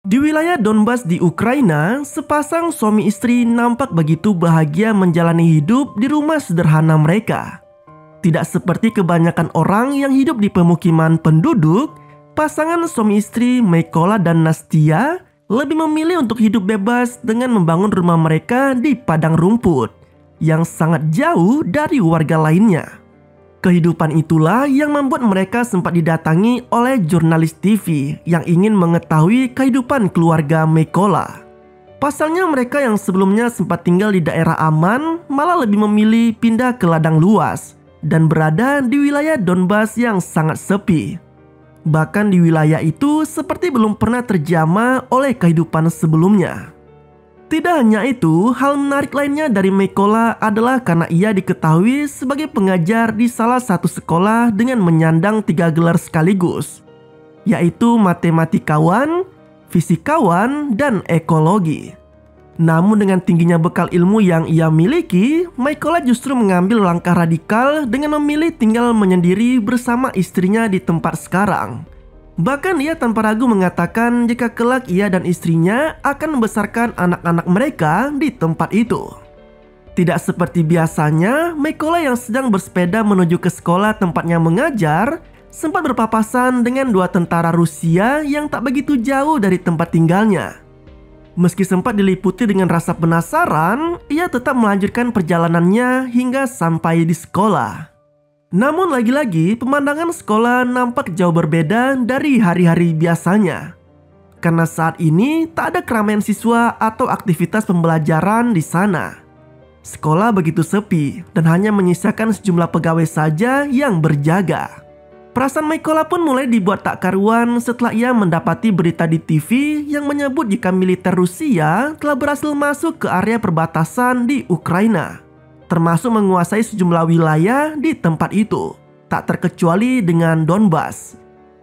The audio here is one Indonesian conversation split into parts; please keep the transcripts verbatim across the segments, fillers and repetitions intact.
Di wilayah Donbas di Ukraina, sepasang suami istri nampak begitu bahagia menjalani hidup di rumah sederhana mereka. Tidak seperti kebanyakan orang yang hidup di pemukiman penduduk, pasangan suami istri Mykola dan Nastia lebih memilih untuk hidup bebas dengan membangun rumah mereka di padang rumput yang sangat jauh dari warga lainnya. Kehidupan itulah yang membuat mereka sempat didatangi oleh jurnalis T V yang ingin mengetahui kehidupan keluarga Mykola. Pasalnya mereka yang sebelumnya sempat tinggal di daerah aman malah lebih memilih pindah ke ladang luas dan berada di wilayah Donbas yang sangat sepi. Bahkan di wilayah itu seperti belum pernah terjamah oleh kehidupan sebelumnya. Tidak hanya itu, hal menarik lainnya dari Mykola adalah karena ia diketahui sebagai pengajar di salah satu sekolah dengan menyandang tiga gelar sekaligus, yaitu matematikawan, fisikawan, dan ekologi. Namun dengan tingginya bekal ilmu yang ia miliki, Mykola justru mengambil langkah radikal dengan memilih tinggal menyendiri bersama istrinya di tempat sekarang. Bahkan ia tanpa ragu mengatakan jika kelak ia dan istrinya akan membesarkan anak-anak mereka di tempat itu. Tidak seperti biasanya, Mykola yang sedang bersepeda menuju ke sekolah tempatnya mengajar sempat berpapasan dengan dua tentara Rusia yang tak begitu jauh dari tempat tinggalnya. Meski sempat diliputi dengan rasa penasaran, ia tetap melanjutkan perjalanannya hingga sampai di sekolah. Namun lagi-lagi pemandangan sekolah nampak jauh berbeda dari hari-hari biasanya. Karena saat ini tak ada keramaian siswa atau aktivitas pembelajaran di sana. Sekolah begitu sepi dan hanya menyisakan sejumlah pegawai saja yang berjaga. Perasaan Mykola pun mulai dibuat tak karuan setelah ia mendapati berita di T V yang menyebut jika militer Rusia telah berhasil masuk ke area perbatasan di Ukraina, termasuk menguasai sejumlah wilayah di tempat itu, tak terkecuali dengan Donbas.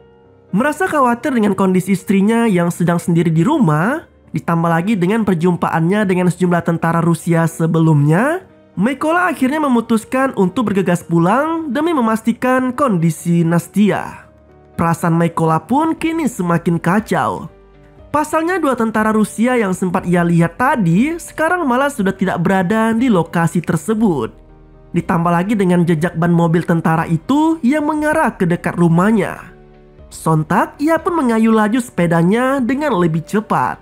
Merasa khawatir dengan kondisi istrinya yang sedang sendiri di rumah, ditambah lagi dengan perjumpaannya dengan sejumlah tentara Rusia sebelumnya, Mykola akhirnya memutuskan untuk bergegas pulang demi memastikan kondisi Nastia. Perasaan Mykola pun kini semakin kacau. Pasalnya dua tentara Rusia yang sempat ia lihat tadi sekarang malah sudah tidak berada di lokasi tersebut. Ditambah lagi dengan jejak ban mobil tentara itu yang mengarah ke dekat rumahnya. Sontak ia pun mengayuh laju sepedanya dengan lebih cepat.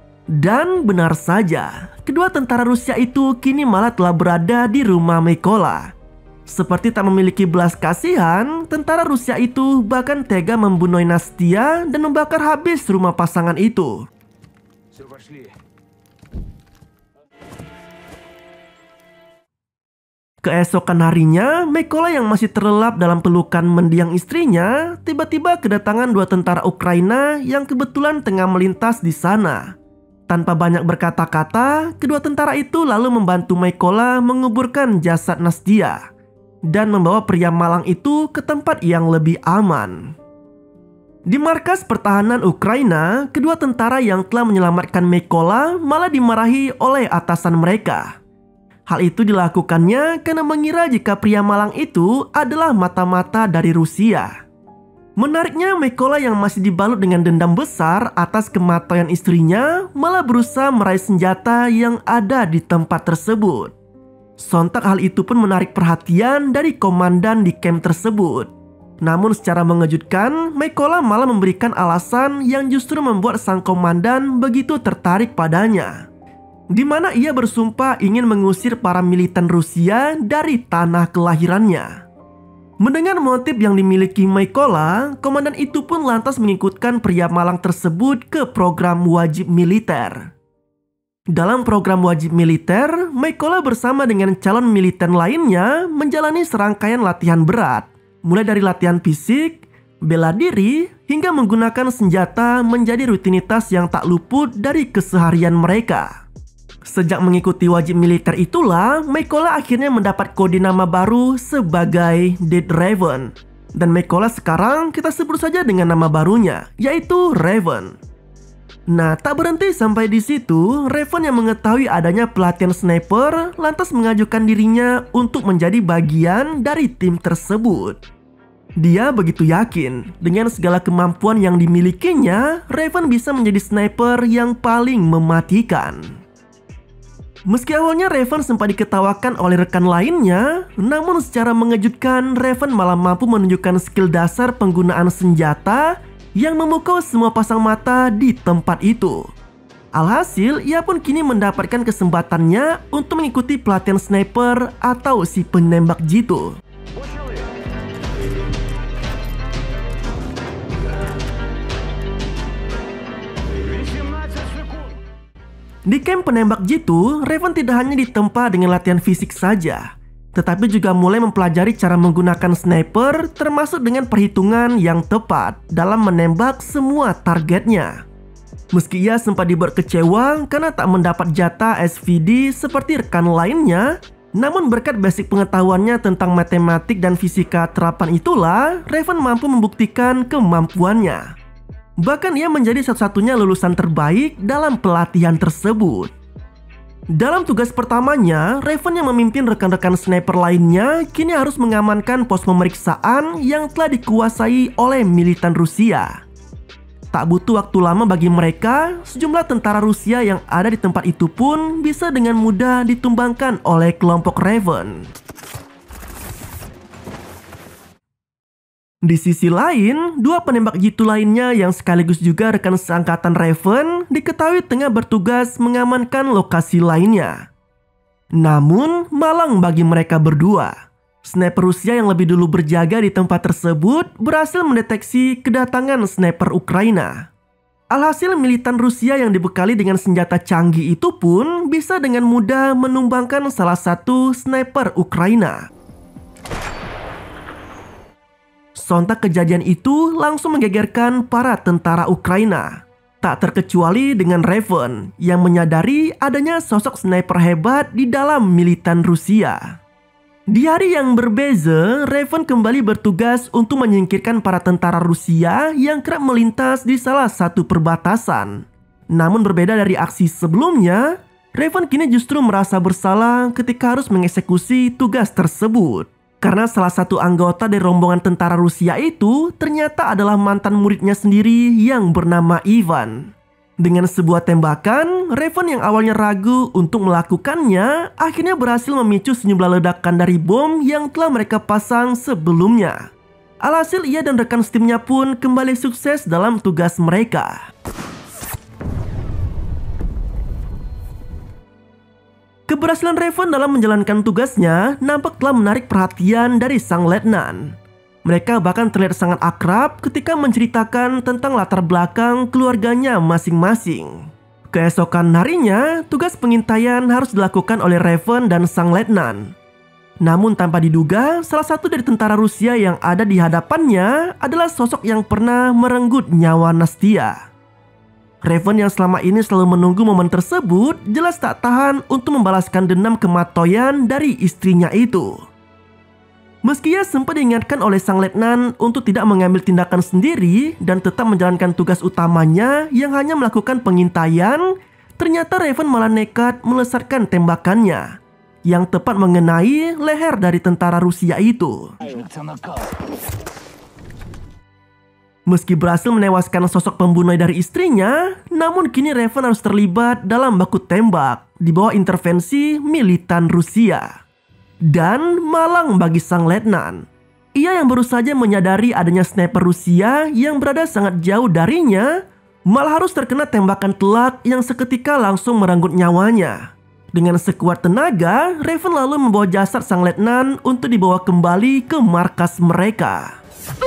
Dan benar saja, kedua tentara Rusia itu kini malah telah berada di rumah Mykola. Seperti tak memiliki belas kasihan, tentara Rusia itu bahkan tega membunuh Nastia dan membakar habis rumah pasangan itu. Keesokan harinya, Mykola yang masih terlelap dalam pelukan mendiang istrinya, tiba-tiba kedatangan dua tentara Ukraina yang kebetulan tengah melintas di sana. Tanpa banyak berkata-kata, kedua tentara itu lalu membantu Mykola menguburkan jasad Nastia dan membawa pria malang itu ke tempat yang lebih aman. Di markas pertahanan Ukraina, kedua tentara yang telah menyelamatkan Mykola malah dimarahi oleh atasan mereka. Hal itu dilakukannya karena mengira jika pria malang itu adalah mata-mata dari Rusia. Menariknya, Mykola yang masih dibalut dengan dendam besar atas kematian istrinya malah berusaha meraih senjata yang ada di tempat tersebut. Sontak hal itu pun menarik perhatian dari komandan di camp tersebut. Namun secara mengejutkan, Mykola malah memberikan alasan yang justru membuat sang komandan begitu tertarik padanya, di mana ia bersumpah ingin mengusir para militan Rusia dari tanah kelahirannya. Mendengar motif yang dimiliki Mykola, komandan itu pun lantas mengikutkan pria malang tersebut ke program wajib militer. Dalam program wajib militer, Mykola bersama dengan calon militer lainnya menjalani serangkaian latihan berat, mulai dari latihan fisik, bela diri, hingga menggunakan senjata menjadi rutinitas yang tak luput dari keseharian mereka. Sejak mengikuti wajib militer itulah, Mykola akhirnya mendapat kode nama baru sebagai Dead Raven. Dan Mykola sekarang kita sebut saja dengan nama barunya, yaitu Raven. Nah, tak berhenti sampai di situ, Raven yang mengetahui adanya pelatihan sniper lantas mengajukan dirinya untuk menjadi bagian dari tim tersebut. Dia begitu yakin dengan segala kemampuan yang dimilikinya, Raven bisa menjadi sniper yang paling mematikan. Meski awalnya Raven sempat diketawakan oleh rekan lainnya, namun secara mengejutkan Raven malah mampu menunjukkan skill dasar penggunaan senjata yang memukau semua pasang mata di tempat itu. Alhasil, ia pun kini mendapatkan kesempatannya untuk mengikuti pelatihan sniper atau si penembak jitu. Di camp penembak jitu, Raven tidak hanya ditempa dengan latihan fisik saja, tetapi juga mulai mempelajari cara menggunakan sniper termasuk dengan perhitungan yang tepat dalam menembak semua targetnya. Meski ia sempat dibuat kecewa karena tak mendapat jatah S V D seperti rekan lainnya, namun berkat basic pengetahuannya tentang matematik dan fisika terapan itulah, Raven mampu membuktikan kemampuannya. Bahkan ia menjadi satu-satunya lulusan terbaik dalam pelatihan tersebut. Dalam tugas pertamanya, Raven yang memimpin rekan-rekan sniper lainnya kini harus mengamankan pos pemeriksaan yang telah dikuasai oleh militan Rusia. Tak butuh waktu lama bagi mereka, sejumlah tentara Rusia yang ada di tempat itu pun bisa dengan mudah ditumbangkan oleh kelompok Raven. Di sisi lain, dua penembak jitu lainnya yang sekaligus juga rekan seangkatan Raven diketahui tengah bertugas mengamankan lokasi lainnya. Namun, malang bagi mereka berdua. Sniper Rusia yang lebih dulu berjaga di tempat tersebut berhasil mendeteksi kedatangan sniper Ukraina. Alhasil militan Rusia yang dibekali dengan senjata canggih itu pun bisa dengan mudah menumbangkan salah satu sniper Ukraina. Sontak kejadian itu langsung menggegerkan para tentara Ukraina. Tak terkecuali dengan Raven yang menyadari adanya sosok sniper hebat di dalam militan Rusia. Di hari yang berbeza, Raven kembali bertugas untuk menyingkirkan para tentara Rusia yang kerap melintas di salah satu perbatasan. Namun berbeda dari aksi sebelumnya, Raven kini justru merasa bersalah ketika harus mengeksekusi tugas tersebut. Karena salah satu anggota dari rombongan tentara Rusia itu ternyata adalah mantan muridnya sendiri yang bernama Ivan. Dengan sebuah tembakan, Raven yang awalnya ragu untuk melakukannya akhirnya berhasil memicu sejumlah ledakan dari bom yang telah mereka pasang sebelumnya. Alhasil ia dan rekan setimnya pun kembali sukses dalam tugas mereka. Keberhasilan Raven dalam menjalankan tugasnya nampak telah menarik perhatian dari sang letnan. Mereka bahkan terlihat sangat akrab ketika menceritakan tentang latar belakang keluarganya masing-masing. Keesokan harinya, tugas pengintaian harus dilakukan oleh Raven dan sang letnan. Namun tanpa diduga, salah satu dari tentara Rusia yang ada di hadapannya adalah sosok yang pernah merenggut nyawa Nastia. Raven yang selama ini selalu menunggu momen tersebut jelas tak tahan untuk membalaskan dendam kematoyan dari istrinya itu. Meski ia sempat diingatkan oleh sang letnan untuk tidak mengambil tindakan sendiri dan tetap menjalankan tugas utamanya yang hanya melakukan pengintaian, ternyata Raven malah nekat melesatkan tembakannya yang tepat mengenai leher dari tentara Rusia itu. Meski berhasil menewaskan sosok pembunuh dari istrinya, namun kini Raven harus terlibat dalam baku tembak di bawah intervensi militan Rusia. Dan malang bagi sang letnan, ia yang baru saja menyadari adanya sniper Rusia yang berada sangat jauh darinya, malah harus terkena tembakan telak yang seketika langsung merenggut nyawanya. Dengan sekuat tenaga, Raven lalu membawa jasad sang letnan untuk dibawa kembali ke markas mereka.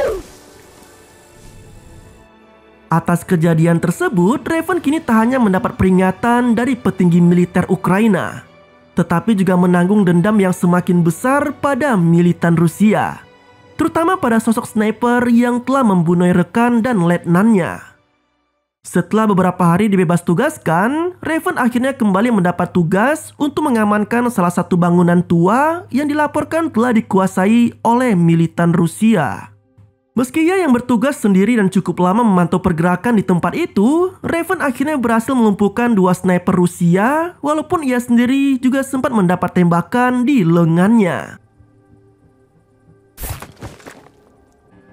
Atas kejadian tersebut, Raven kini tak hanya mendapat peringatan dari petinggi militer Ukraina, tetapi juga menanggung dendam yang semakin besar pada militan Rusia, terutama pada sosok sniper yang telah membunuh rekan dan letnannya. Setelah beberapa hari dibebas tugaskan, Raven akhirnya kembali mendapat tugas untuk mengamankan salah satu bangunan tua yang dilaporkan telah dikuasai oleh militan Rusia. Meski ia yang bertugas sendiri dan cukup lama memantau pergerakan di tempat itu, Raven akhirnya berhasil melumpuhkan dua sniper Rusia, walaupun ia sendiri juga sempat mendapat tembakan di lengannya.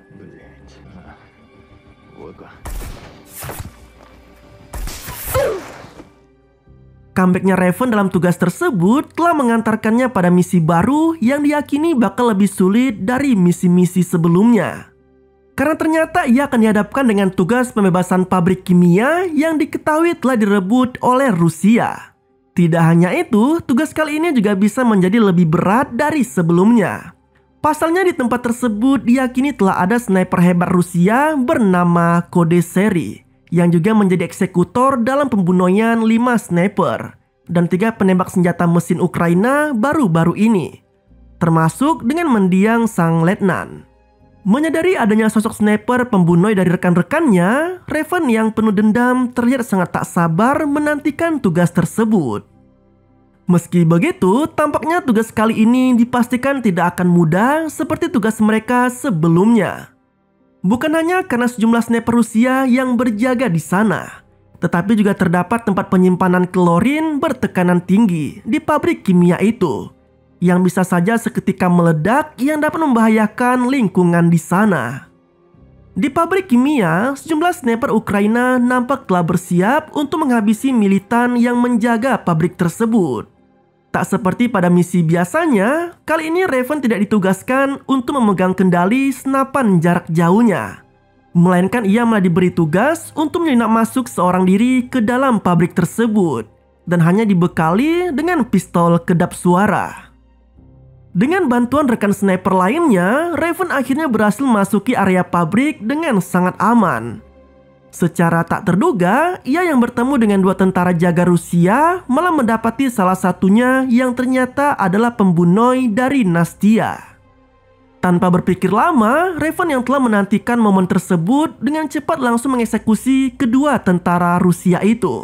comebacknya Raven dalam tugas tersebut telah mengantarkannya pada misi baru yang diyakini bakal lebih sulit dari misi-misi sebelumnya. Karena ternyata ia akan dihadapkan dengan tugas pembebasan pabrik kimia yang diketahui telah direbut oleh Rusia. Tidak hanya itu, tugas kali ini juga bisa menjadi lebih berat dari sebelumnya. Pasalnya di tempat tersebut diyakini telah ada sniper hebat Rusia bernama Kode Seri, yang juga menjadi eksekutor dalam pembunuhan lima sniper dan tiga penembak senjata mesin Ukraina baru-baru ini, termasuk dengan mendiang sang letnan. Menyadari adanya sosok sniper pembunuh dari rekan-rekannya, Raven yang penuh dendam terlihat sangat tak sabar menantikan tugas tersebut. Meski begitu, tampaknya tugas kali ini dipastikan tidak akan mudah seperti tugas mereka sebelumnya. Bukan hanya karena sejumlah sniper Rusia yang berjaga di sana, tetapi juga terdapat tempat penyimpanan klorin bertekanan tinggi di pabrik kimia itu, yang bisa saja seketika meledak yang dapat membahayakan lingkungan di sana. Di pabrik kimia, sejumlah sniper Ukraina nampak telah bersiap untuk menghabisi militan yang menjaga pabrik tersebut. Tak seperti pada misi biasanya, kali ini Raven tidak ditugaskan untuk memegang kendali senapan jarak jauhnya, melainkan ia malah diberi tugas untuk menyelinap masuk seorang diri ke dalam pabrik tersebut dan hanya dibekali dengan pistol kedap suara. Dengan bantuan rekan sniper lainnya, Raven akhirnya berhasil memasuki area pabrik dengan sangat aman. Secara tak terduga, ia yang bertemu dengan dua tentara jaga Rusia malah mendapati salah satunya yang ternyata adalah pembunuh dari Nastia. Tanpa berpikir lama, Raven yang telah menantikan momen tersebut dengan cepat langsung mengeksekusi kedua tentara Rusia itu.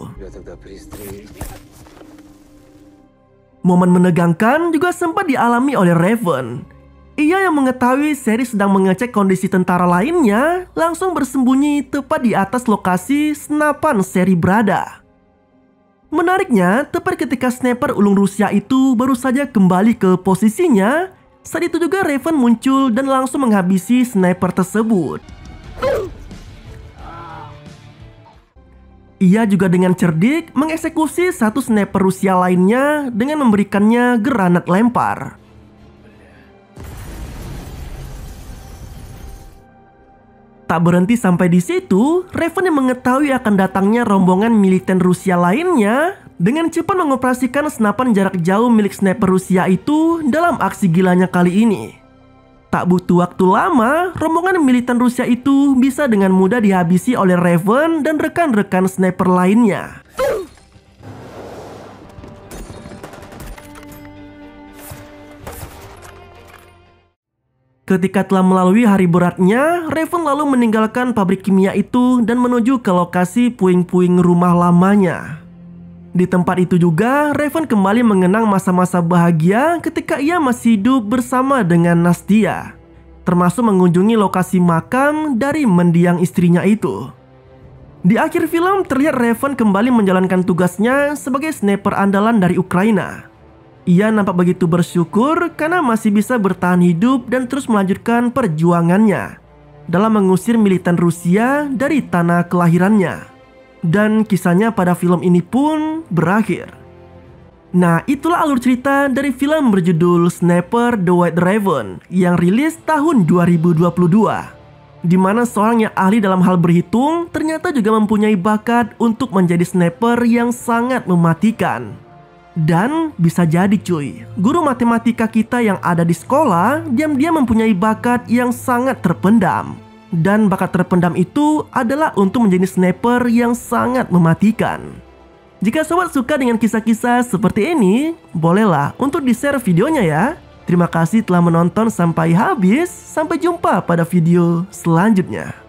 Momen menegangkan juga sempat dialami oleh Raven. Ia yang mengetahui Seri sedang mengecek kondisi tentara lainnya langsung bersembunyi tepat di atas lokasi senapan Seri berada. Menariknya, tepat ketika sniper ulung Rusia itu baru saja kembali ke posisinya, saat itu juga Raven muncul dan langsung menghabisi sniper tersebut. Ia juga dengan cerdik mengeksekusi satu sniper Rusia lainnya dengan memberikannya granat lempar. Tak berhenti sampai di situ, Raven yang mengetahui akan datangnya rombongan militer Rusia lainnya dengan cepat mengoperasikan senapan jarak jauh milik sniper Rusia itu dalam aksi gilanya kali ini. Tak butuh waktu lama, rombongan militan Rusia itu bisa dengan mudah dihabisi oleh Raven dan rekan-rekan sniper lainnya. Ketika telah melalui hari beratnya, Raven lalu meninggalkan pabrik kimia itu dan menuju ke lokasi puing-puing rumah lamanya. Di tempat itu juga, Raven kembali mengenang masa-masa bahagia ketika ia masih hidup bersama dengan Nastia, termasuk mengunjungi lokasi makam dari mendiang istrinya itu. Di akhir film terlihat Raven kembali menjalankan tugasnya sebagai sniper andalan dari Ukraina. Ia nampak begitu bersyukur karena masih bisa bertahan hidup dan terus melanjutkan perjuangannya dalam mengusir militan Rusia dari tanah kelahirannya. Dan kisahnya pada film ini pun berakhir. Nah, itulah alur cerita dari film berjudul Sniper The White Raven yang rilis tahun dua ribu dua puluh dua, di mana seorang yang ahli dalam hal berhitung ternyata juga mempunyai bakat untuk menjadi sniper yang sangat mematikan. Dan bisa jadi cuy, guru matematika kita yang ada di sekolah diam-diam mempunyai bakat yang sangat terpendam. Dan bakat terpendam itu adalah untuk menjadi sniper yang sangat mematikan. Jika sobat suka dengan kisah-kisah seperti ini, bolehlah untuk di-share videonya ya. Terima kasih telah menonton sampai habis. Sampai jumpa pada video selanjutnya.